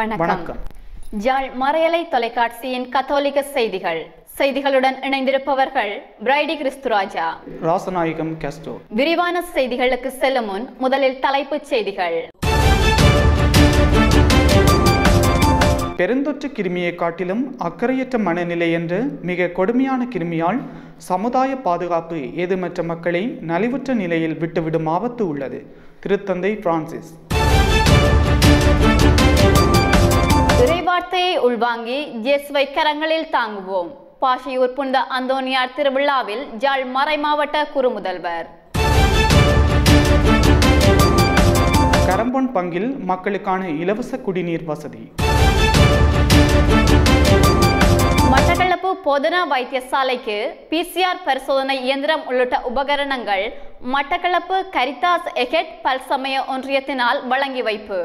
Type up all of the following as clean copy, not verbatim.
வணக்கம். ஜாழ் மறையலை தொலைக்காட்சியின் கத்தோலிக்க செய்திகள். செய்திகளுடன் இணைந்திருப்பவர்கள் பிரைடி கிறிஸ்துராஜா, ராசநாயகம் கேஸ்டோ. விரிவான செய்திகளுக்கு செல்லும் முன் முதலில் தலைப்புச் செய்திகள். பெருந்தொற்று கிருமியை காட்டிலும் அக்கறையற்ற மனநிலை என்ற மிக கொடுமையான கிருமியால் சமுதாய பாதுகாப்பு ஏதுமற்ற மக்களை நலிவுற்ற நிலையில் விட்டுவிடும் ஆபத்து உள்ளது. திருத்தந்தை பிரான்சிஸ். இறைவார்த்தையை உள்வாங்கி இயேசுவை கரங்களில் தாங்குவோம். பாஷையூர் புனித அந்தோனியார் திருவிழாவில் ஜாழ் மறை மாவட்ட குறுமுதல்வர். கரம்பொன் பங்கில் மக்களுக்கான இலவச குடிநீர் வசதி. மட்டக்களப்பு போதனா வைத்தியசாலைக்கு PCR பரிசோதனை இயந்திரம் உள்ளிட்ட உபகரணங்கள் மட்டக்களப்பு கரிதாஸ் எகெட் பல்சமய ஒன்றியத்தினால் வழங்கி வைப்பு.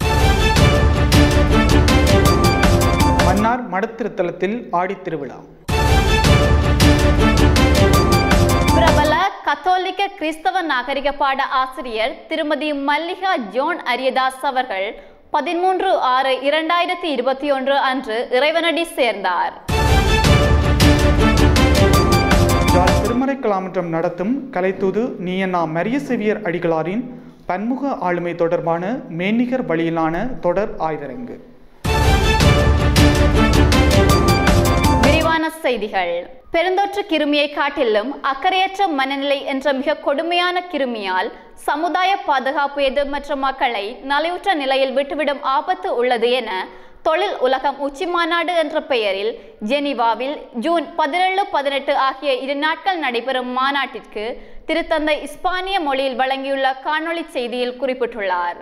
மன்னார் மடத்திருத்தலத்தில் ஆடித்திருவிழா. பிரபல கத்தோலிக்க கிறிஸ்தவ நாகரிக பாட ஆசிரியர் திருமதி மல்லிகா ஜோன் அரியதாஸ் அவர்கள் 13/6/2021 அன்று இறைவனடி சேர்ந்தார். திருமறை கலாமன்றம் நடத்தும் கலைத்தூது நீயன்னா மரிய செவியர் அடிகளாரின் பன்முக ஆளுமை தொடர்பான மெய்நிகர் வழியிலான தொடர் ஆய்வரங்கு. விரிவான செய்திகள். பெருந்தொற்று கிருமியை காட்டிலும் அக்கறையற்ற மனநிலை என்ற மிக கொடுமையான கிருமியால் சமுதாய பாதுகாப்பு எதிர்மற்ற மக்களை நலிவுற்ற நிலையில் விட்டுவிடும் ஆபத்து உள்ளது என தொழில் உலகம் உச்சி மாநாடு என்ற பெயரில் ஜெனீவாவில் ஜூன் 17-18 ஆகிய 2 நாட்கள் நடைபெறும் மாநாட்டிற்கு திருத்தந்தை இஸ்பானிய மொழியில் வழங்கியுள்ள காணொளி செய்தியில் குறிப்பிட்டுள்ளார்.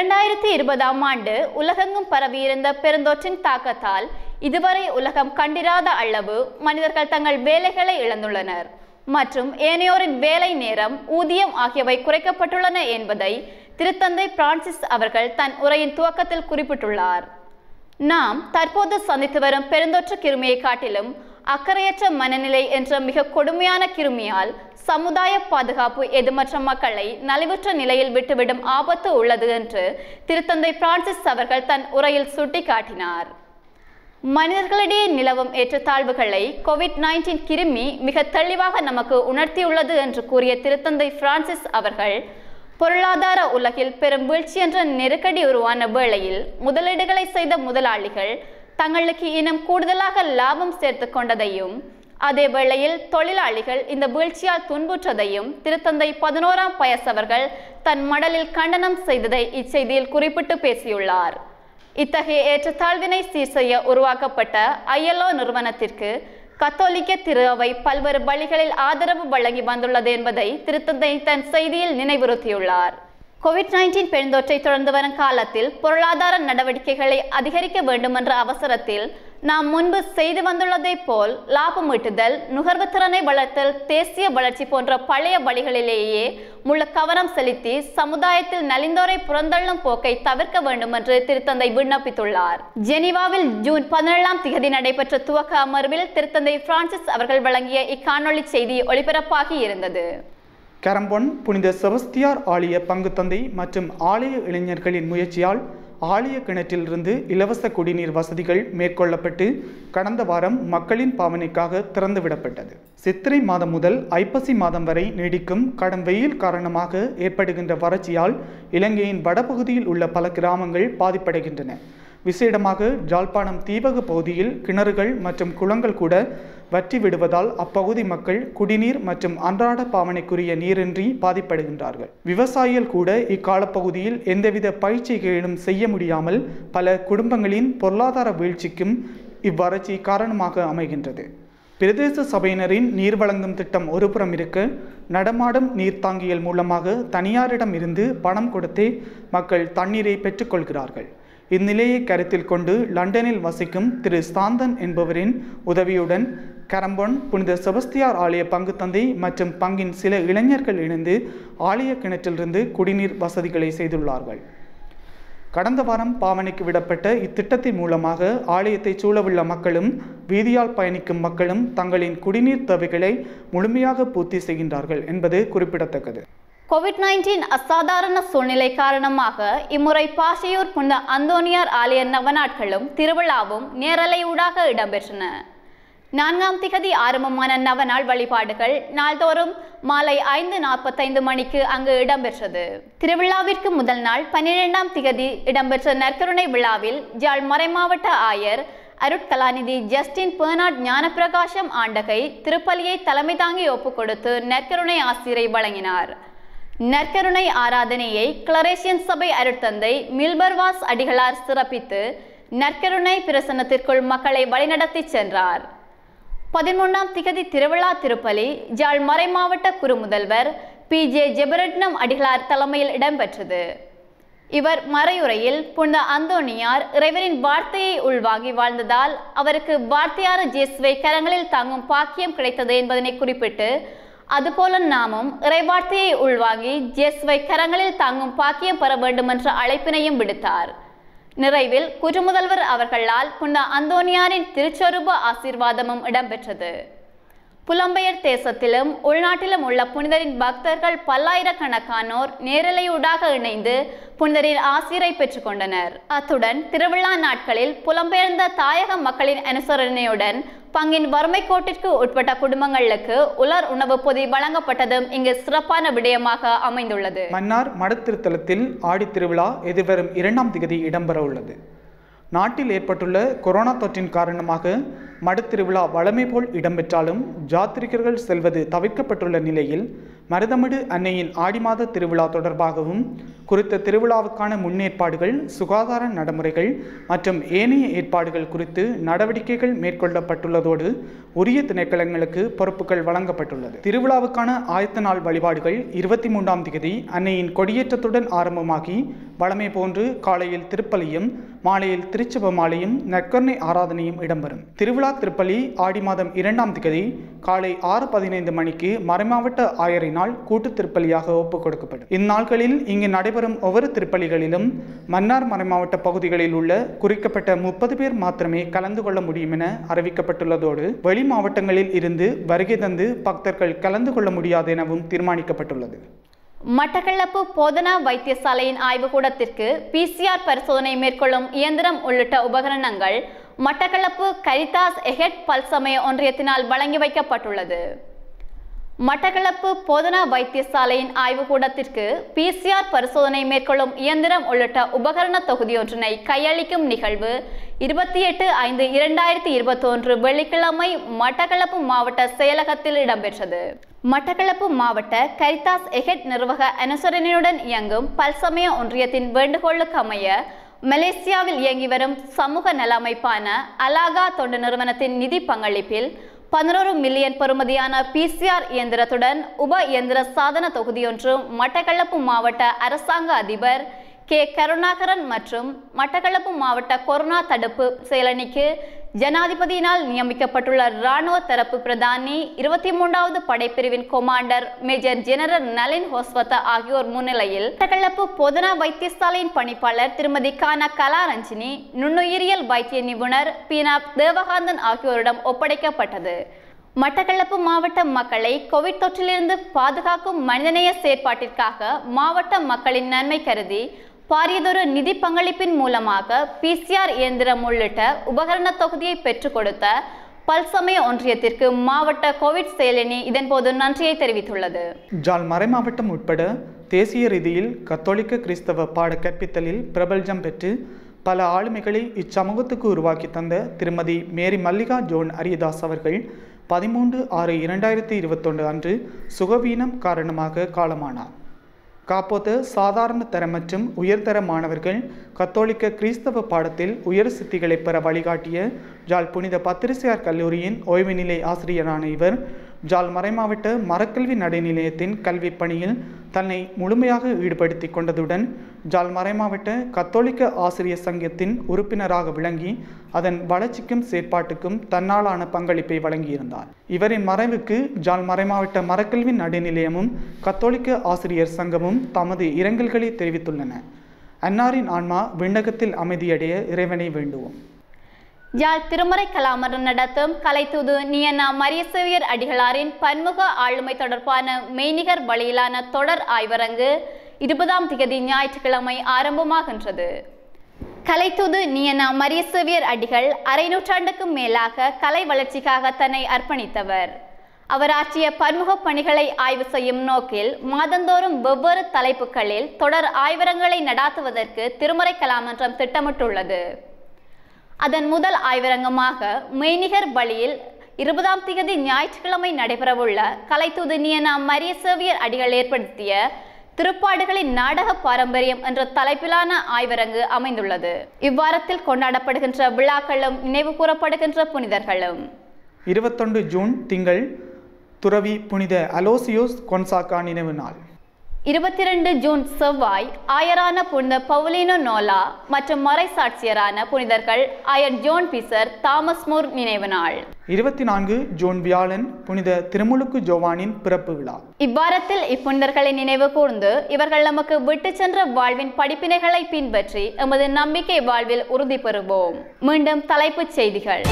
2020ஆம் ஆண்டு உலகெங்கும் பரவியிருந்த பெருந்தொற்றின் தாக்கத்தால் இதுவரை உலகம் கண்டிராத அளவு மனிதர்கள் தங்கள் வேலைகளை இழந்துள்ளனர் மற்றும் ஏனையோரின் வேலை நேரம், ஊதியம் ஆகியவை குறைக்கப்பட்டுள்ளன என்பதை திருத்தந்தை பிரான்சிஸ் அவர்கள் தன் உரையின் துவக்கத்தில் குறிப்பிட்டுள்ளார். நாம் தற்போது சந்தித்து வரும் பெருந்தொற்று கிருமியை காட்டிலும் அக்கறையற்ற மனநிலை என்ற மிக கொடுமையான கிருமியால் சமுதாய பாதுகாப்பு எதுமற்ற மக்களை நலிவுற்ற நிலையில் விட்டுவிடும் ஆபத்து உள்ளது என்று திருத்தந்தை பிரான்சிஸ் அவர்கள் தன் உரையில் சுட்டிக்காட்டினார். மனிதர்களிடையே நிலவும் ஏற்றத்தாழ்வுகளை COVID-19 கிருமி மிக தெளிவாக நமக்கு உணர்த்தியுள்ளது என்று கூறிய திருத்தந்தை பிரான்சிஸ் அவர்கள், பொருளாதார உலகில் பெரும் வீழ்ச்சி என்ற நெருக்கடி உருவான வேளையில் முதலீடுகளை செய்த முதலாளிகள் தங்களுக்கு இன்னும் கூடுதலாக லாபம் சேர்த்து கொண்டதையும், அதே வேளையில் தொழிலாளிகள் இந்த வீழ்ச்சியால் துன்புற்றதையும் திருத்தந்தை 11ஆம் பயஸ் அவர்கள் தன் மடலில் கண்டனம் செய்ததை இச்செய்தியில் குறிப்பிட்டு பேசியுள்ளார். இத்தகைய ஏற்றத்தாழ்வினை சீர் செய்ய உருவாக்கப்பட்ட ILO நிறுவனத்திற்கு கத்தோலிக்க திரு அவை பல்வேறு வழிகளில் ஆதரவு வழங்கி வந்துள்ளது என்பதை திருத்தந்தை தன் செய்தியில் நினைவுறுத்தியுள்ளார். COVID-19 பெருந்தொற்றை தொடர்ந்து வரும் காலத்தில் பொருளாதார நடவடிக்கைகளை அதிகரிக்க வேண்டும் என்ற அவசரத்தில் நாம் முன்பு செய்து வந்துள்ளதை போல் லாபம் ஈட்டுதல், நுகர்வு திறனை வளர்த்தல், தேசிய வளர்ச்சி போன்ற பழைய வழிகளிலேயே முழு கவனம் செலுத்தி சமுதாயத்தில் நலிந்தோரை புறந்தள்ளும் போக்கை தவிர்க்க வேண்டும் என்று திருத்தந்தை விண்ணப்பித்துள்ளார். ஜெனீவாவில் ஜூன் 17ஆம் தேதி நடைபெற்ற துவக்க அமர்வில் திருத்தந்தை பிரான்சிஸ் அவர்கள் வழங்கிய இக்காணொளி செய்தி ஒளிபரப்பாகி இருந்தது. கரம்பொன் புனித செபஸ்தியார் ஆலய பங்கு தந்தை மற்றும் ஆலய இளைஞர்களின் முயற்சியால் ஆலய கிணற்றிலிருந்து இலவச குடிநீர் வசதிகள் மேற்கொள்ளப்பட்டு கடந்த வாரம் மக்களின் பாவனைக்காக திறந்துவிடப்பட்டது. சித்திரை மாதம் முதல் ஐப்பசி மாதம் வரை நீடிக்கும் கடும் வெயில் காரணமாக ஏற்படுகின்ற வறட்சியால் இலங்கையின் வடபகுதியில் உள்ள பல கிராமங்கள் பாதிப்படைகின்றன. விசேடமாக ஜாழ்ப்பாணம் தீவக பகுதியில் கிணறுகள் மற்றும் குளங்கள் கூட வற்றி விடுவதால் அப்பகுதி மக்கள் குடிநீர் மற்றும் அன்றாட பாவனைக்குரிய நீரின்றி பாதிப்படுகின்றார்கள். விவசாயிகள் கூட இக்காலப்பகுதியில் எந்தவித பயிற்சிகளும் செய்ய முடியாமல் பல குடும்பங்களின் பொருளாதார வீழ்ச்சிக்கும் இவ்வறட்சி காரணமாக அமைகின்றது. பிரதேச சபையினரின் நீர் வழங்கும் திட்டம் ஒருபுறம் இருக்க, நடமாடும் நீர்த்தாங்கிகள் மூலமாக தனியாரிடம் இருந்து பணம் கொடுத்தே மக்கள் தண்ணீரை பெற்றுக்கொள்கிறார்கள். இந்நிலையை கருத்தில் கொண்டு லண்டனில் வசிக்கும் திரு சாந்தன் என்பவரின் உதவியுடன் கரம்பொன் புனித செபஸ்தியார் ஆலய பங்கு தந்தை மற்றும் பங்கின் சில இளைஞர்கள் இணைந்து ஆலய கிணற்றிலிருந்து குடிநீர் வசதிகளை செய்துள்ளார்கள். கடந்த வாரம் பாவனைக்கு விடப்பட்ட இத்திட்டத்தின் மூலமாக ஆலயத்தை சூழவுள்ள மக்களும் வீதியால் பயணிக்கும் மக்களும் தங்களின் குடிநீர் தேவைகளை முழுமையாக பூர்த்தி செய்கின்றார்கள் என்பது குறிப்பிடத்தக்கது. கோவிட்-19 அசாதாரண சூழ்நிலை காரணமாக இம்முறை பாசையூர் புனித அந்தோனியார் ஆலய நவநாட்களும் திருவிழாவும் நேரலையூடாக இடம்பெற்றன. 4ஆம் திகதி ஆரம்பமான நவநாள் வழிபாடுகள் நாள்தோறும் மாலை 5:45 மணிக்கு அங்கு இடம்பெற்றது. திருவிழாவிற்கு முதல் நாள் 12ஆம் திகதி இடம்பெற்ற நற்கருணை விழாவில் யாழ் மறைமாவட்ட ஆயர் அருட்கலாநிதி ஜஸ்டின் பெர்னார்ட் ஞானப்பிரகாசம் ஆண்டகை திருப்பலியை தலைமை தாங்கி ஒப்புக்கொடுத்து நற்கருணை ஆசிரை வழங்கினார். நற்கருணை ஆராதனையை கிளரேசியன் சபை அருட்தந்தை மில்பர்வாஸ் அடிகளார் சிறப்பித்து நற்கருணை பிரசன்னத்திற்குள் மக்களை வழிநடத்தி சென்றார். 13ஆம் திகதி திருவிழா திருப்பலி யாழ் மறைமாவட்ட குறுமுதல்வர் PJ ஜெபரட்னம் அடிகளார் தலைமையில் இடம்பெற்றது. இவர் மறையுரையில் புனித அந்தோனியார் இறைவனின் வார்த்தையை உள்வாங்கி வாழ்ந்ததால் அவருக்கு வார்த்தையான ஜேசுவை கரங்களில் தாங்கும் பாக்கியம் கிடைத்தது என்பதனை குறிப்பிட்டு, அதுபோல நாமும் இறைவார்த்தையை உள்வாங்கி ஜேசுவை கரங்களில் தாங்கும் பாக்கியம் பெற வேண்டும் என்ற அழைப்பினையும் விடுத்தார். நிறைவில் குறுமுதல்வர் அவர்களால் புனித அந்தோனியாரின் திருச்சொரூப ஆசீர்வாதமும் இடம்பெற்றது. புலம்பெயர் தேசத்திலும் உள்நாட்டிலும் உள்ள புனிதரின் பக்தர்கள் பல்லாயிரக்கணக்கானோர் நேரலையூடாக இணைந்து புனிதரின் ஆசீரை பெற்றுக்கொண்டனர். அத்துடன் திருவிழா நாட்களில் புலம்பெயர்ந்த தாயக மக்களின் அனுசரணையுடன் பங்கின் வறுமை கோட்டிற்கு உட்பட்ட குடும்பங்களுக்கு உலர் உணவு பொதி வழங்கப்பட்டதும் இங்கு சிறப்பான விடயமாக அமைந்துள்ளது. மன்னார் மடத்திருத்தலத்தில் ஆடி திருவிழா எதிர்வரும் 2ஆம் திகதி இடம்பெற உள்ளது. நாட்டில் ஏற்பட்டுள்ள கொரோனா தொற்றின் காரணமாக மடத்திருவிழா வழமை போல் இடம்பெற்றாலும் ஜாத்திரிகர்கள் செல்வது தவிர்க்கப்பட்டுள்ள நிலையில் மருதமிடு அன்னையின் ஆடி மாத திருவிழா தொடர்பாகவும் குறித்த திருவிழாவுக்கான முன்னேற்பாடுகள், சுகாதார நடைமுறைகள் மற்றும் ஏனைய ஏற்பாடுகள் குறித்து நடவடிக்கைகள் மேற்கொள்ளப்பட்டுள்ளதோடு உரிய திணைக்களங்களுக்கு பொறுப்புகள் வழங்கப்பட்டுள்ளது. திருவிழாவுக்கான ஆயத்த நாள் வழிபாடுகள் 23ஆம் திகதி அன்னையின் கொடியேற்றத்துடன் ஆரம்பமாகி வழமை போன்று காலையில் திருப்பலியும் மாலையில் திருச்செப மாலையும் நற்கருணை ஆராதனையும் இடம்பெறும். திருவிழா திருப்பலி ஆடி மாதம் 2ஆம் திகதி காலை 6:15 மணிக்கு மறைமாவட்ட ஆயரினால் கூட்டு திருப்பலியாக ஒப்புக் கொடுக்கப்படும். இந்நாட்களில் இங்கு நடைபெறும் ஒவ்வொரு திருப்பலிகளிலும் மன்னார் மறைமாவட்ட பகுதிகளில் உள்ள குறிக்கப்பட்ட 30 பேர் மாத்திரமே கலந்து கொள்ள முடியும் என அறிவிக்கப்பட்டுள்ளதோடு வெளி மாவட்டங்களில் இருந்து வருகை தந்து பக்தர்கள் கலந்து கொள்ள முடியாது எனவும் தீர்மானிக்கப்பட்டுள்ளது. மட்டக்களப்பு போதனா வைத்தியசாலையின் ஆய்வுக்கூடத்திற்கு PCR பரிசோதனை மேற்கொள்ளும் இயந்திரம் உள்ளிட்ட உபகரணங்கள் மட்டக்களப்பு கரிதாஸ் எஹெட் பல்சமய ஒன்றியத்தினால் வழங்கி வைக்கப்பட்டுள்ளது. மட்டக்களப்பு போதனா வைத்தியசாலையின் ஆய்வுக்கூடத்திற்கு PCR பரிசோதனை மேற்கொள்ளும் இயந்திரம் உள்ளிட்ட உபகரண தொகுதி ஒன்றினை கையளிக்கும் நிகழ்வு 28/5/2021 வெள்ளிக்கிழமை மட்டக்களப்பு மாவட்ட செயலகத்தில் இடம்பெற்றது. மட்டக்களப்பு மாவட்ட கரிதாஸ் எஹெட் நிர்வாக அனுசரணையுடன் இயங்கும் பல்சமய ஒன்றியத்தின் வேண்டுகோளுக்கு அமைய மலேசியாவில் இயங்கி வரும் சமூக நல அமைப்பான அலாகா தொண்டு நிறுவனத்தின் நிதி பங்களிப்பில் 11 மில்லியன் பெறுமதியான PCR இயந்திரத்துடன் உப இயந்திர சாதன தொகுதியொன்று மட்டக்களப்பு மாவட்ட அரசாங்க அதிபர் K. கருணாகரன் மற்றும் மட்டக்களப்பு மாவட்ட கொரோனா தடுப்பு செயலணிக்கு ஜனாதிபதியினால் நியமிக்கப்பட்டுள்ள இராணுவ தரப்பு பிரதானி 23வது படைப்பிரிவின் commander major general Nalin Hoswatta ஆகியோர் முன்னிலையில் மட்டக்களப்பு போதனா வைத்தியசாலையின் பணிப்பாளர் திருமதி கானா கலாரஞ்சினி, நுண்ணுயிரியல் வைத்திய நிபுணர் பீனா தேவகாந்தன் ஆகியோரிடம் ஒப்படைக்கப்பட்டது. மட்டக்களப்பு மாவட்ட மக்களை கோவிட் தொற்றிலிருந்து பாதுகாக்கும் மனிதநேய செயற்பாட்டிற்காக மாவட்ட மக்களின் நன்மை கருதி பாரியதொரு நிதி பங்களிப்பின் மூலமாக PCR இயந்திரம் உள்ளிட்ட உபகரண தொகுதியை பெற்றுக் கொடுத்த பல்சமய ஒன்றியத்திற்கு மாவட்ட கோவிட் செயலணி இதன்போது நன்றியை தெரிவித்துள்ளது. ஜாழ் மறைமாவட்டம் உட்பட தேசிய ரீதியில் கத்தோலிக்க கிறிஸ்தவ பாட கற்பித்தலில் பிரபல்யம் பெற்று பல ஆளுமைகளை இச்சமூகத்துக்கு உருவாக்கி தந்த திருமதி மேரி மல்லிகா ஜோன் அரியதாஸ் அவர்கள் 13/6/2021 அன்று சுகவீனம் காரணமாக காலமானார். காப்போத்த சாதாரண தர மற்றும் உயர்தர மாணவர்கள் கத்தோலிக்க கிறிஸ்தவ பாடத்தில் உயர் சித்திகளை பெற வழிகாட்டிய ஜாழ் புனித பத்திரிசியார் கல்லூரியின் ஓய்வு நிலை ஆசிரியரான இவர் ஜாழ் மறைமாவட்ட மரக்கல்வி நடைநிலையத்தின் கல்வி பணியில் தன்னை முழுமையாக ஈடுபடுத்தி கொண்டதுடன் ஜாழ் மறைமாவட்ட கத்தோலிக்க ஆசிரியர் சங்கத்தின் உறுப்பினராக விளங்கி அதன் வளர்ச்சிக்கும் செயற்பாட்டுக்கும் தன்னாலான பங்களிப்பை வழங்கியிருந்தார். இவரின் மறைவுக்கு ஜாழ் மறைமாவட்ட மரக்கல்வி நடைநிலையமும் கத்தோலிக்க ஆசிரியர் சங்கமும் தமது இரங்கல்களை தெரிவித்துள்ளன. அன்னாரின் ஆன்மா விண்ணகத்தில் அமைதியடைய இறைவனை வேண்டுவோம். யாழ் திருமறை கலாமரம் நடத்தும் கலைத்தூது நியனா மரியசேவியர் அடிகளாரின் பன்முக ஆளுமை தொடர்பான மெய்நிகர் வழியிலான தொடர் ஆய்வரங்கு 20ஆம் திகதி ஞாயிற்றுக்கிழமை ஆரம்பமாகின்றது. கலைத்தூது நியனா மரியசேவியர் அடிகள் அரை நூற்றாண்டுக்கும் மேலாக கலை வளர்ச்சிக்காக தன்னை அர்ப்பணித்தவர். அவர் ஆற்றிய பன்முக பணிகளை ஆய்வு செய்யும் நோக்கில் மாதந்தோறும் வெவ்வேறு தலைப்புகளில் தொடர் ஆய்வரங்களை நடாத்துவதற்கு திருமறை கலாமன்றம் திட்டமிட்டுள்ளது. அதன் முதல் ஆய்வரங்கமாக மெய்நிகர் வழியில் 20ஆம் திகதி ஞாயிற்றுக்கிழமை நடைபெறவுள்ள கலைத்தூது நியனா மரியசேவியர் அடிகள் ஏற்படுத்திய திருப்பாடுகளின் நாடக பாரம்பரியம் என்ற தலைப்பிலான ஆய்வரங்கு அமைந்துள்ளது. இவ்வாரத்தில் கொண்டாடப்படுகின்ற விழாக்களும் நினைவு கூறப்படுகின்ற புனிதர்களும் 21 ஜூன் திங்கள் துறவி புனித அலோசியோஸ் கொன்சாகா நினைவு நாள். 22 ஜூன் செவ்வாய் ஆயரான புனித பவுலினோ நோலா மற்றும் மறைசாட்சியரான புனிதர்கள் ஆயர் ஜோன் பீசர் தாமஸ் மூர் நினைவு நாள். 24 ஜூன் வியாழன் புனித திருமுழுக்கு ஜோவானின் பிறப்பு விழா. இவ்வாரத்தில் இப்புனிதர்களை நினைவு கூர்ந்து இவர்கள் நமக்கு விட்டு சென்ற வாழ்வின் படிப்பினைகளை பின்பற்றி எமது நம்பிக்கை வாழ்வில் உறுதி பெறுவோம். மீண்டும் தலைப்புச் செய்திகள்.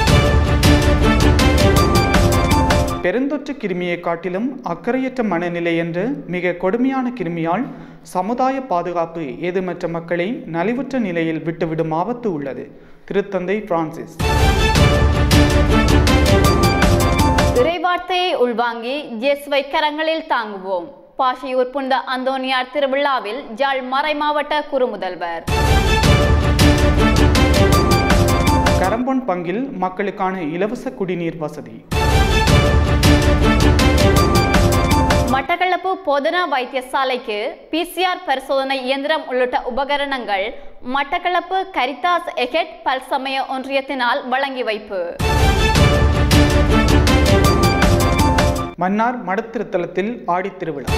பெருந்தொற்று கிருமியை காட்டிலும் அக்கறையற்ற மனநிலை என்ற மிக கொடுமையான கிருமியால் சமுதாய பாதுகாப்பு ஏதுமற்ற மக்களை நலிவுற்ற நிலையில் விட்டுவிடும் ஆபத்து உள்ளது. திருத்தந்தை பிரான்சிஸ். இறைவார்த்தையை உள்வாங்கி இயேசுவை கரங்களில் தாங்குவோம். பாஷையூர் புனித அந்தோனியார் திருவிழாவில் யாழ் மறைமாவட்ட குறுமுதல்வர். கரம்பொன் பங்கில் மக்களுக்கான இலவச குடிநீர் வசதி. மட்டக்களப்பு போதனா வைத்தியசாலைக்கு PCR பரிசோதனை இயந்திரம் உள்ளிட்ட உபகரணங்கள் மட்டக்களப்பு கரிதாஸ் எகெட் பல்சமய ஒன்றியத்தினால் வழங்கி வைப்பு. மன்னார் மடத்திருத்தலத்தில் ஆடித்திருவிழா.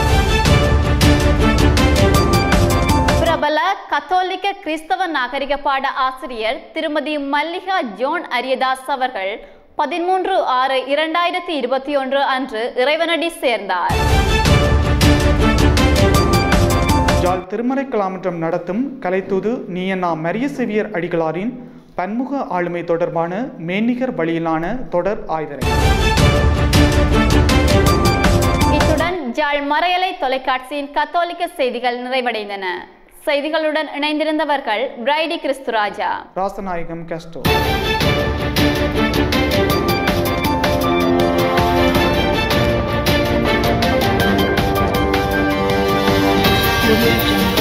பிரபல கத்தோலிக்க கிறிஸ்தவ நாகரிக பாட ஆசிரியர் திருமதி மல்லிகா ஜோன் அரியதாஸ் அவர்கள் 13/6/2021 அன்று இறைவனடி சேர்ந்தார். யாழ் திருமறை கலாமன்றம் நடத்தும் கலைத்தூது நியனா மரியசேவியர் அடிகளாரின் பன்முக ஆளுமை தொடர்பான மெய்நிகர் வழியிலான தொடர் ஆய்வரங்கு. இத்துடன் யாழ் மறையலை தொலைக்காட்சியின் கத்தோலிக்க செய்திகள் நிறைவடைந்தன. செய்திகளுடன் இணைந்திருந்தவர்கள் பிரைடி கிறிஸ்துராஜா, ராசநாயகம் கஸ்டோ. Audio Jungle.